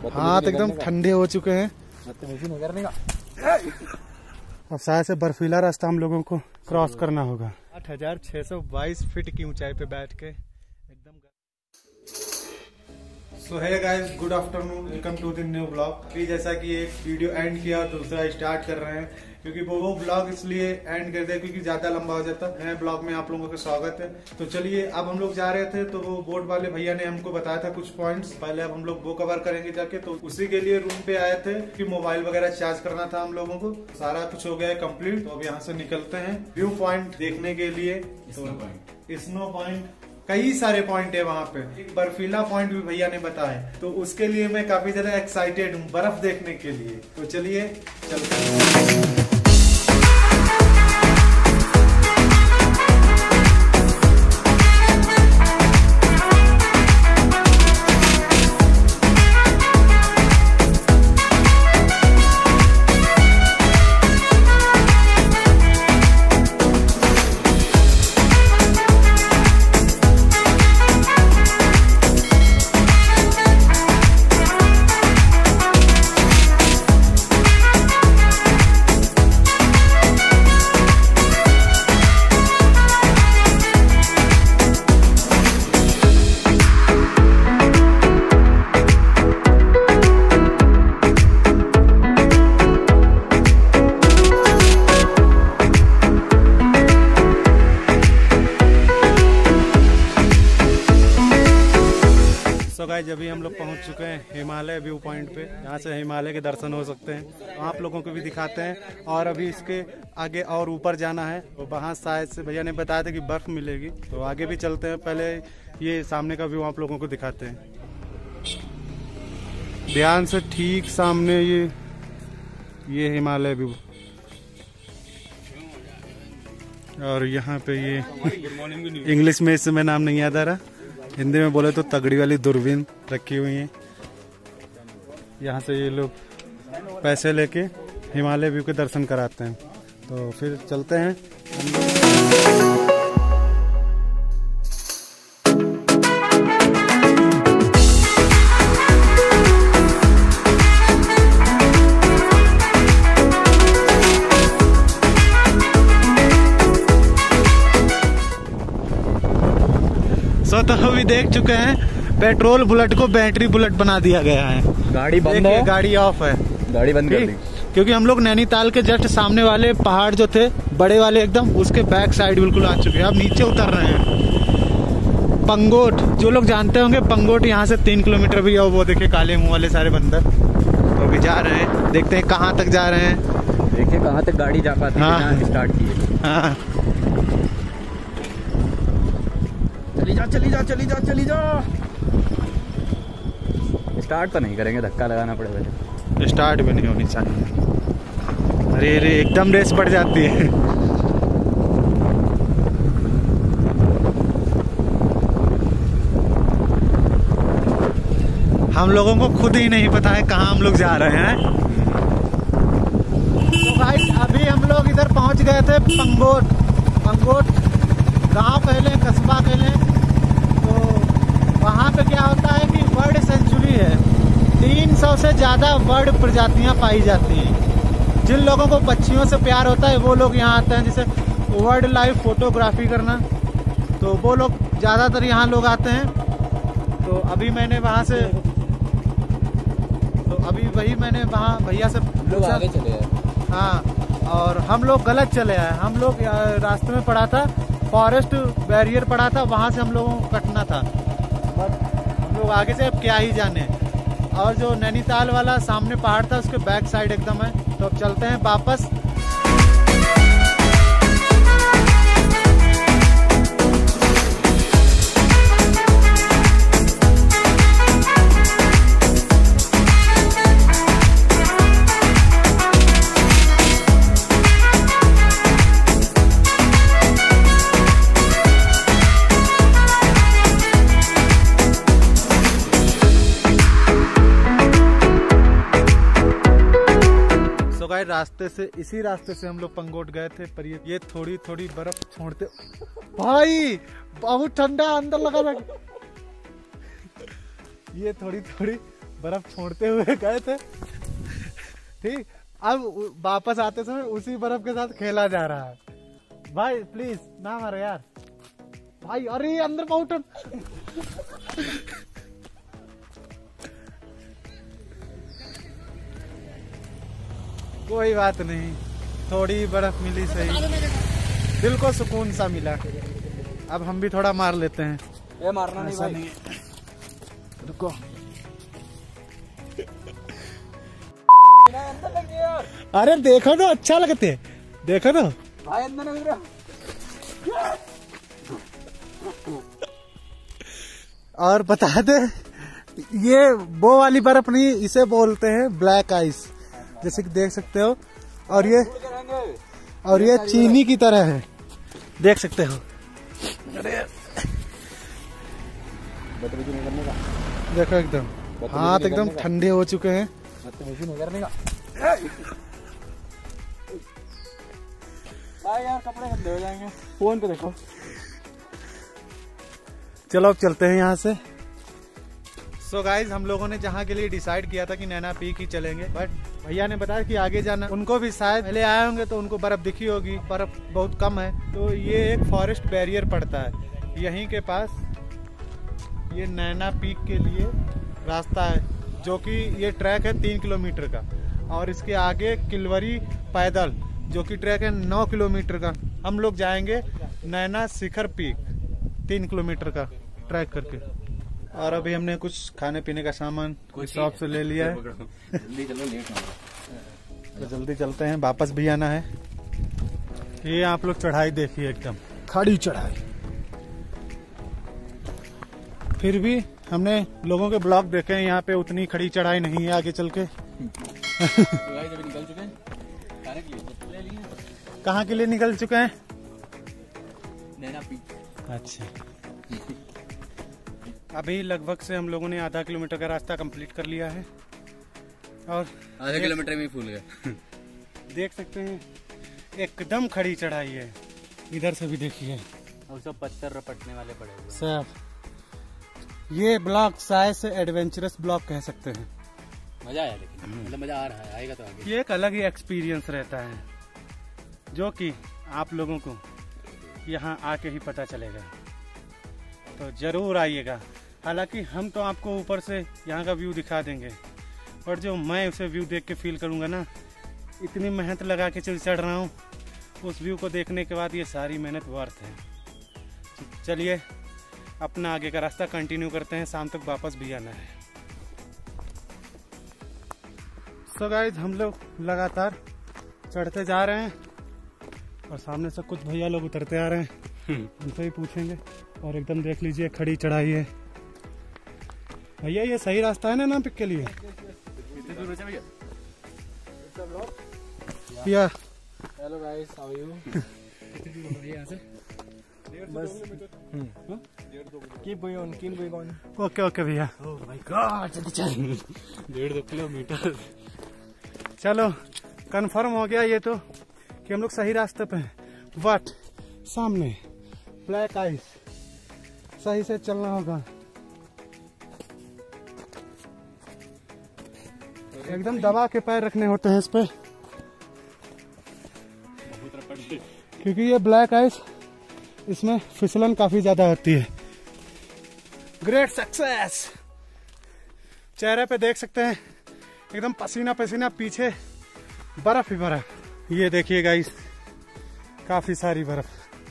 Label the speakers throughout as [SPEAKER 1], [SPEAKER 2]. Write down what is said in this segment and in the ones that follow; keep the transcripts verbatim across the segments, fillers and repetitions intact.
[SPEAKER 1] हाथ एकदम ठंडे हो चुके हैं। अब शायद से बर्फीला रास्ता हम लोगों को क्रॉस करना होगा। आठ हजार छह सौ बाईस फीट की ऊंचाई पे बैठ के एकदम। So hey guys, good afternoon, welcome to the new blog. कि जैसा कि एक वीडियो एंड किया दूसरा स्टार्ट कर रहे हैं, क्योंकि वो वो ब्लॉग इसलिए एंड कर दिया क्योंकि ज्यादा लंबा हो जाता। नए ब्लॉग में आप लोगों का स्वागत है। तो चलिए, अब हम लोग जा रहे थे तो वो बोट वाले भैया ने हमको बताया था कुछ पॉइंट्स। पहले अब हम लोग वो कवर करेंगे जाके, तो उसी के लिए रूम पे आए थे कि मोबाइल वगैरह चार्ज करना था हम लोगों को। सारा कुछ हो गया है कम्प्लीट। तो अब यहाँ से निकलते हैं व्यू पॉइंट देखने के लिए। स्नो पॉइंट, कई सारे पॉइंट है वहाँ पे। एक बर्फीला पॉइंट भी भैया ने बताया, तो उसके लिए मैं काफी ज्यादा एक्साइटेड हूँ बर्फ देखने के लिए। तो चलिए चलते हैं। तो गाइस, अभी हम लोग पहुंच चुके हैं हिमालय व्यू पॉइंट पे। यहाँ से हिमालय के दर्शन हो सकते हैं, तो आप लोगों को भी दिखाते हैं। और अभी इसके आगे और ऊपर जाना है, तो वहाँ शायद से भैया ने बताया था कि बर्फ मिलेगी। तो आगे भी चलते हैं, पहले ये सामने का व्यू आप लोगों को दिखाते हैं। ध्यान से, ठीक सामने ये ये हिमालय व्यू। और यहाँ पे ये इंग्लिश में इस समय नाम नहीं याद आ रहा, हिंदी में बोले तो तगड़ी वाली दूरबीन रखी हुई है। यहाँ से ये लोग पैसे लेके हिमालय व्यू के दर्शन कराते हैं। तो फिर चलते हैं। तो अभी देख चुके हैं, पेट्रोल बुलेट को बैटरी बुलेट बना दिया गया है।
[SPEAKER 2] गाड़ी बंद है,
[SPEAKER 1] गाड़ी ऑफ है,
[SPEAKER 2] गाड़ी बंद कर दी।
[SPEAKER 1] क्योंकि हम लोग नैनीताल के जस्ट सामने वाले पहाड़ जो थे बड़े वाले एकदम, उसके बैक साइड बिल्कुल आ चुके हैं। अब नीचे उतर रहे हैं। पंगोट, जो लोग जानते होंगे, पंगोट यहाँ से तीन किलोमीटर भी है। वो देखे काले मुंह वाले सारे बंदर। तो अभी जा रहे हैं, देखते हैं कहाँ तक जा रहे हैं।
[SPEAKER 2] देखिए कहाँ तक गाड़ी जा पाती है। हाँ। स्टार्ट किए। हाँ। चली जा चली जा चली जा चली जा। स्टार्ट तो नहीं करेंगे, धक्का लगाना पड़ेगा।
[SPEAKER 1] स्टार्ट भी नहीं होनी चाहिए। अरे अरे, एकदम रेस बढ़ जाती है। हम लोगों को खुद ही नहीं पता है कहाँ हम लोग जा रहे हैं। तो भाई, अभी हम लोग इधर पहुंच गए थे पंगोट। पंगोट गांव कह लें, कस्बा कह लें। वहाँ पे क्या होता है कि बर्ड सेंचुरी है। तीन सौ से ज़्यादा बर्ड प्रजातियाँ पाई जाती हैं। जिन लोगों को पक्षियों से प्यार होता है वो लोग यहाँ आते हैं, जैसे वाइल्ड लाइफ फोटोग्राफी करना, तो वो लोग ज़्यादातर यहाँ लोग आते हैं। तो अभी मैंने वहाँ से तो अभी वही मैंने वहाँ भैया से
[SPEAKER 2] पूछा। आगे चले आए।
[SPEAKER 1] हाँ, और हम लोग गलत चले आए। हम लोग रास्ते में पड़ा था, फॉरेस्ट बैरियर पड़ा था, वहाँ से हम लोगों को कटना था। हम लोग आगे से अब क्या ही जाने। और जो नैनीताल वाला सामने पहाड़ था, उसके बैक साइड एकदम है। तो अब चलते हैं वापस। रास्ते से इसी रास्ते से हम लोग पंगोट गए थे, पर ये ये थोड़ी थोड़ी बर्फ छोड़ते भाई बहुत ठंडा अंदर लगा लगा ये थोड़ी थोड़ी बर्फ छोड़ते हुए गए थे, ठीक। अब वापस आते समय उसी बर्फ के साथ खेला जा रहा है। भाई प्लीज ना मारो यार भाई। अरे अंदर पाउडर। कोई बात नहीं, थोड़ी बर्फ मिली सही, दिल को सुकून सा मिला। अब हम भी थोड़ा मार लेते हैं।
[SPEAKER 2] ये मारना नहीं भाई।
[SPEAKER 1] नहीं। रुको। अरे देखो तो अच्छा लगते, देखो तो
[SPEAKER 2] भाई अंदर नहीं रहा।
[SPEAKER 1] और बता दे, ये वो वाली बर्फ नहीं, इसे बोलते हैं ब्लैक आइस, जैसे कि देख सकते हो। और ये और ये चीनी की तरह है, देख सकते हो। देखो एकदम हाथ एकदम ठंडे हो चुके हैं।
[SPEAKER 2] यार कपड़े गंदे हो जाएंगे। फोन पे देखो।
[SPEAKER 1] चलो अब चलते हैं यहाँ से। सो so गाइज, हम लोगों ने जहाँ के लिए डिसाइड किया था कि नैना पीक ही चलेंगे, बट भैया ने बताया कि आगे जाना। उनको भी शायद पहले आए होंगे तो उनको बर्फ दिखी होगी, बर्फ बहुत कम है। तो ये एक फॉरेस्ट बैरियर पड़ता है यहीं के पास। ये नैना पीक के लिए रास्ता है, जो कि ये ट्रैक है तीन किलोमीटर का, और इसके आगे किलवरी पैदल, जो कि ट्रैक है नौ किलोमीटर का। हम लोग जाएंगे नैना शिखर पीक, तीन किलोमीटर का ट्रैक करके। और अभी हमने कुछ खाने पीने का सामान शॉप से ले लिया है।
[SPEAKER 2] जल्दी चलो, लेट ना हो।
[SPEAKER 1] तो जल्दी चलते हैं, वापस भी आना है। ये आप लोग चढ़ाई देखिए, एकदम खड़ी चढ़ाई। फिर भी हमने लोगों के ब्लॉग देखे हैं, यहाँ पे उतनी खड़ी चढ़ाई नहीं है आगे चल के।
[SPEAKER 2] तो निकल चुके हैं खाने के लिए, ले लिए।
[SPEAKER 1] कहाँ के लिए निकल चुके हैं?
[SPEAKER 2] नैना पीक।
[SPEAKER 1] अच्छा। अभी लगभग से हम लोगों ने आधा किलोमीटर का रास्ता कंप्लीट कर लिया है, और
[SPEAKER 2] आधा किलोमीटर में फूल गए।
[SPEAKER 1] देख सकते हैं एकदम खड़ी चढ़ाई है। इधर से भी देखिए,
[SPEAKER 2] और सब पत्थर रपटने वाले पड़े हुए हैं।
[SPEAKER 1] सब ये ब्लॉक शायद से एडवेंचरस ब्लॉक कह सकते हैं।
[SPEAKER 2] मजा आया, लेकिन मतलब मजा आ रहा है, आएगा तो आगे।
[SPEAKER 1] ये एक अलग ही एक्सपीरियंस रहता है, जो कि आप लोगों को यहाँ आके ही पता चलेगा। तो जरूर आइएगा। हालांकि हम तो आपको ऊपर से यहाँ का व्यू दिखा देंगे, पर जो मैं उसे व्यू देख के फील करूँगा ना, इतनी मेहनत लगा के चढ़ रहा हूँ, उस व्यू को देखने के बाद ये सारी मेहनत वर्थ है। चलिए अपना आगे का रास्ता कंटिन्यू करते हैं, शाम तक वापस भी आना है। सो गाइस, हम लोग लगातार चढ़ते जा रहे हैं, और सामने से कुछ भैया लोग उतरते आ रहे हैं, उनसे ही पूछेंगे। और एकदम देख लीजिए खड़ी चढ़ाई है। भैया ये सही रास्ता है ना नैना पीक के लिए? भैया
[SPEAKER 2] hello guys, how are you? यहाँ से बस keep going on, keep going on.
[SPEAKER 1] Okay okay भैया।
[SPEAKER 2] ओह माय गॉड, जल्दी चल। डेढ़ दो किलोमीटर।
[SPEAKER 1] चलो कंफर्म हो गया ये तो कि हम लोग सही रास्ते पे हैं, बट सामने ब्लैक आइस, सही से चलना होगा। एकदम दबा के पैर रखने होते हैं इस पे, क्योंकि ये ब्लैक आइस, इसमें फिसलन काफी ज्यादा होती है। Great success. चेहरे पे देख सकते हैं एकदम पसीना पसीना, पीछे बर्फ ही बर्फ। ये देखिए गाइस, काफी सारी बर्फ।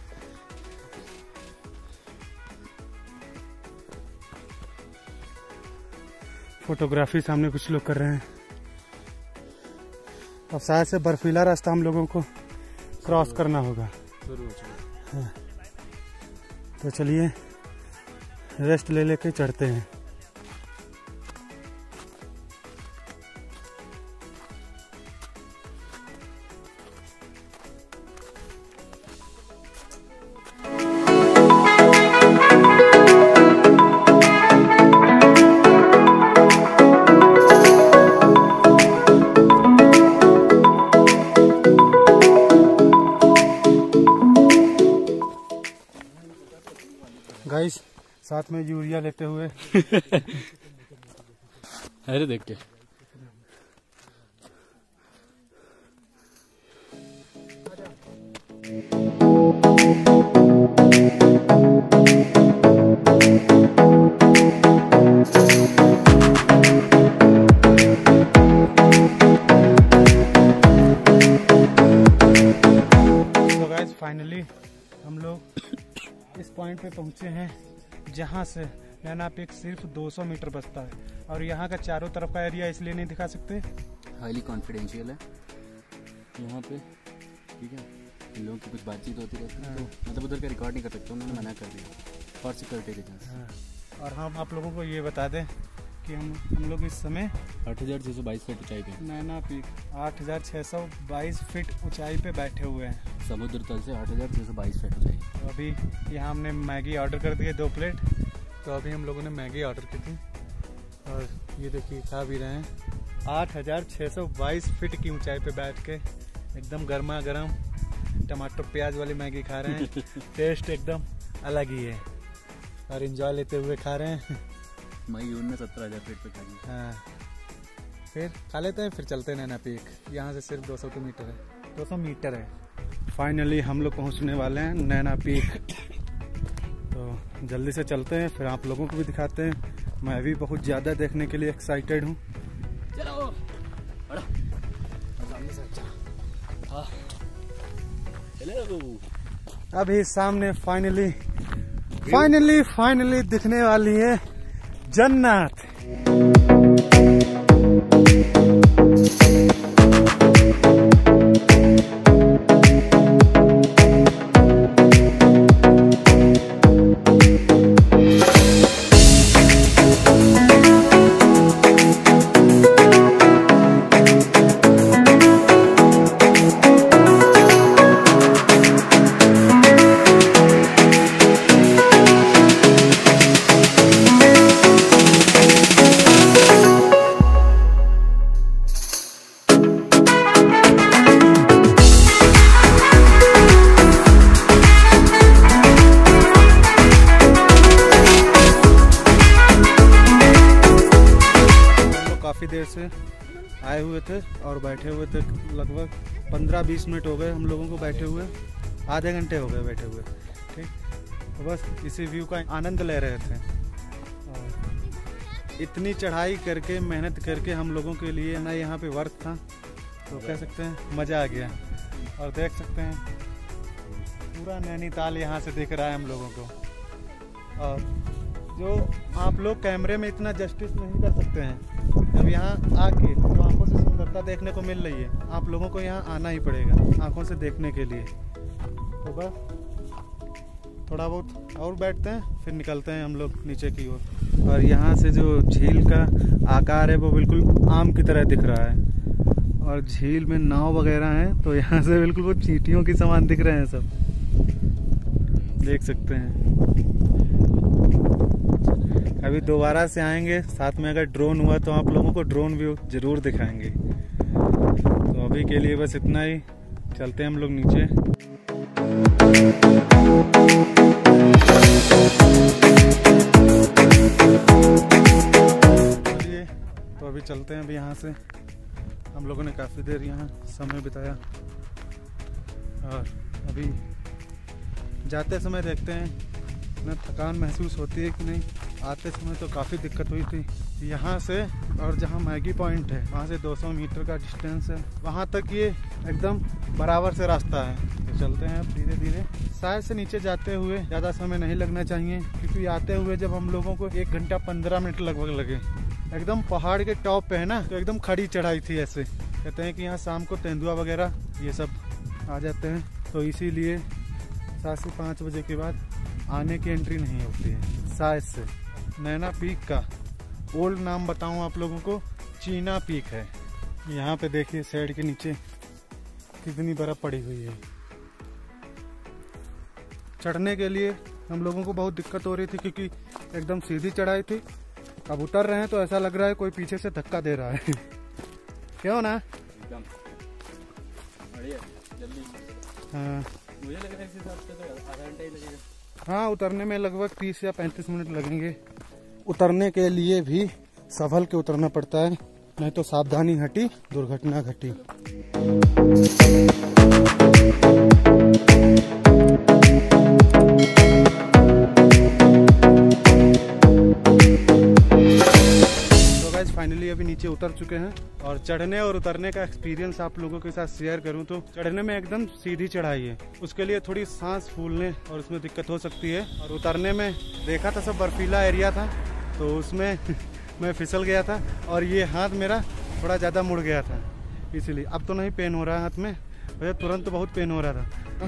[SPEAKER 1] फोटोग्राफी सामने कुछ लोग कर रहे हैं। अब शायद से बर्फीला रास्ता हम लोगों को क्रॉस करना होगा। हाँ। तो चलिए रेस्ट ले लेके चढ़ते हैं। गाइस, साथ में यूरिया लेते हुए
[SPEAKER 3] अरे देख के
[SPEAKER 1] फाइनली हम लोग इस पॉइंट पे पहुंचे हैं जहां से नैना पीक सिर्फ दो सौ मीटर बचता है और यहाँ का चारों तरफ का एरिया इसलिए नहीं दिखा सकते, हाईली कॉन्फिडेंशियल है यहाँ पे, ठीक है। इन लोगों की कुछ बातचीत होती रहती है तो मतलब उधर का रिकॉर्ड नहीं कर सकते, उन्होंने मना कर दिया फॉर सिक्योरिटी रीजंस। और हम आप लोगों को ये बता दें कि हम हम लोग इस समय
[SPEAKER 3] आठ हज़ार छः सौ बाईस फीट ऊंचाई पे
[SPEAKER 1] नैना पीक आठ हज़ार छः सौ बाईस फीट ऊंचाई पे बैठे हुए हैं,
[SPEAKER 3] समुद्र तल से आठ हज़ार छः सौ बाईस फीट ऊंचाई।
[SPEAKER 1] तो अभी यहाँ हमने मैगी ऑर्डर कर दी है दो प्लेट, तो अभी हम लोगों ने मैगी ऑर्डर की थी और ये देखिए खा भी रहे हैं। आठ हज़ार छः सौ बाईस फीट की ऊंचाई पे बैठ के एकदम गर्मा गर्म टमाटर प्याज वाली मैगी खा रहे हैं। टेस्ट एकदम अलग ही है और एंजॉय लेते हुए खा रहे हैं।
[SPEAKER 3] मई जून में सत्तर हज़ार फीट पे खा ली।
[SPEAKER 1] हाँ, फिर खा लेते हैं, फिर चलते हैं नैना पीक। यहाँ से सिर्फ दो सौ मीटर है, दो सौ मीटर है। फाइनली हम लोग पहुँचने वाले हैं नैना पीक, तो जल्दी से चलते हैं, फिर आप लोगों को भी दिखाते हैं। मैं भी बहुत ज़्यादा देखने के लिए एक्साइटेड हूँ।
[SPEAKER 3] चलो हाँ।
[SPEAKER 1] अभी सामने फाइनली फाइनली फाइनली दिखने वाली है जन्नत। काफ़ी देर से आए हुए थे और बैठे हुए थे, लगभग पंद्रह बीस मिनट हो गए हम लोगों को बैठे हुए, आधे घंटे हो गए बैठे हुए, ठीक। तो बस इसी व्यू का आनंद ले रहे थे और इतनी चढ़ाई करके मेहनत करके हम लोगों के लिए ना यहाँ पे वर्थ था, तो कह सकते हैं मज़ा आ गया। और देख सकते हैं पूरा नैनीताल यहाँ से दिख रहा है हम लोगों को, और जो आप लोग कैमरे में इतना जस्टिस नहीं कर सकते हैं, जब यहाँ आके जो आंखों से सुंदरता देखने को मिल रही है, आप लोगों को यहाँ आना ही पड़ेगा आंखों से देखने के लिए। तो बस थोड़ा बहुत और बैठते हैं, फिर निकलते हैं हम लोग नीचे की ओर। और यहाँ से जो झील का आकार है वो बिल्कुल आम की तरह दिख रहा है, और झील में नाव वगैरह हैं, तो यहाँ से बिल्कुल वो चींटियों की समान दिख रहे हैं, सब देख सकते हैं। अभी दोबारा से आएंगे, साथ में अगर ड्रोन हुआ तो आप लोगों को ड्रोन व्यू जरूर दिखाएंगे। तो अभी के लिए बस इतना ही, चलते हैं हम लोग नीचे। चलिए तो अभी चलते हैं। अभी यहाँ से हम लोगों ने काफ़ी देर यहाँ समय बिताया और अभी जाते समय देखते हैं ना थकान महसूस होती है कि नहीं। आते समय तो काफ़ी दिक्कत हुई थी। यहाँ से और जहाँ मैगी पॉइंट है वहाँ से दो सौ मीटर का डिस्टेंस है, वहाँ तक ये एकदम बराबर से रास्ता है। तो चलते हैं अब धीरे धीरे। शायद से नीचे जाते हुए ज़्यादा समय नहीं लगना चाहिए, क्योंकि आते हुए जब हम लोगों को एक घंटा पंद्रह मिनट लगभग लगे। एकदम पहाड़ के टॉप पे है ना, तो एकदम खड़ी चढ़ाई थी। ऐसे कहते हैं कि यहाँ शाम को तेंदुआ वगैरह ये सब आ जाते हैं, तो इसीलिए सात से पाँच बजे के बाद आने की एंट्री नहीं होती है। शायद से नैना पीक का ओल्ड नाम बताऊं आप लोगों को, चीना पीक है। यहाँ पे देखिए साइड के नीचे कितनी बर्फ पड़ी हुई है। चढ़ने के लिए हम लोगों को बहुत दिक्कत हो रही थी, क्योंकि एकदम सीधी चढ़ाई थी। अब उतर रहे हैं तो ऐसा लग रहा है कोई पीछे से धक्का दे रहा है। क्यों ना? हाँ,
[SPEAKER 3] मुझे लग रहा है इस हिसाब से तो आधा घंटा ही लगेगा।
[SPEAKER 1] हाँ, उतरने में लगभग तीस या पैंतीस मिनट लगेंगे। उतरने के लिए भी संभल के उतरना पड़ता है, नहीं तो सावधानी हटी दुर्घटना घटी। फाइनली अभी नीचे उतर चुके हैं और चढ़ने और उतरने का एक्सपीरियंस आप लोगों के साथ शेयर करूं तो चढ़ने में एकदम सीधी चढ़ाई है, उसके लिए थोड़ी सांस फूलने और उसमें दिक्कत हो सकती है। और उतरने में देखा था सब बर्फीला एरिया था तो उसमें मैं फिसल गया था और ये हाथ मेरा थोड़ा ज़्यादा मुड़ गया था, इसीलिए अब तो नहीं पेन हो रहा है हाथ में, वैसे तुरंत तो बहुत पेन हो रहा था।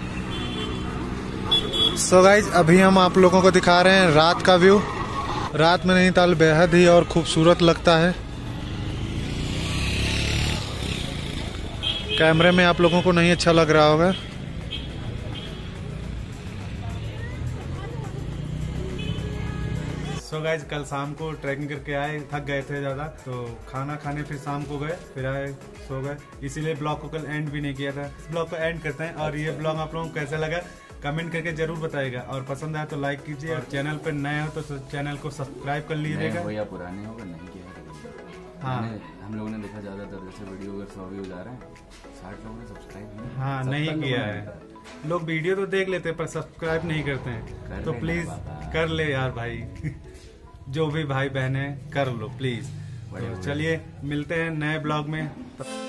[SPEAKER 1] सो गाइज अभी हम आप लोगों को दिखा रहे हैं रात का व्यू। रात में नैनीताल बेहद ही और खूबसूरत लगता है। कैमरे में आप लोगों को नहीं अच्छा लग रहा होगा। सो गाइज कल शाम को ट्रैकिंग करके आए, थक गए थे ज़्यादा तो खाना खाने फिर शाम को गए, फिर आए सो गए, इसीलिए ब्लॉग को कल एंड भी नहीं किया था। इस ब्लॉग को एंड करते हैं और ये ब्लॉग आप लोगों को कैसा लगा कमेंट करके जरूर बताइएगा और पसंद आया तो लाइक कीजिए और चैनल पर नए हो तो चैनल को सब्सक्राइब कर लीजिएगा।
[SPEAKER 3] भैया पुराने होगा नहीं किया।
[SPEAKER 1] हाँ
[SPEAKER 3] हम लोगों ने देखा ज्यादातर जैसे वीडियो अगर सौ व्यू जा रहे हैं साठ लोगों ने सब्सक्राइब
[SPEAKER 1] हाँ नहीं किया है। लोग वीडियो तो देख लेते हैं पर सब्सक्राइब नहीं करते हैं, तो प्लीज कर ले यार भाई जो भी भाई बहन है कर लो प्लीज। चलिए मिलते हैं नए ब्लॉग में।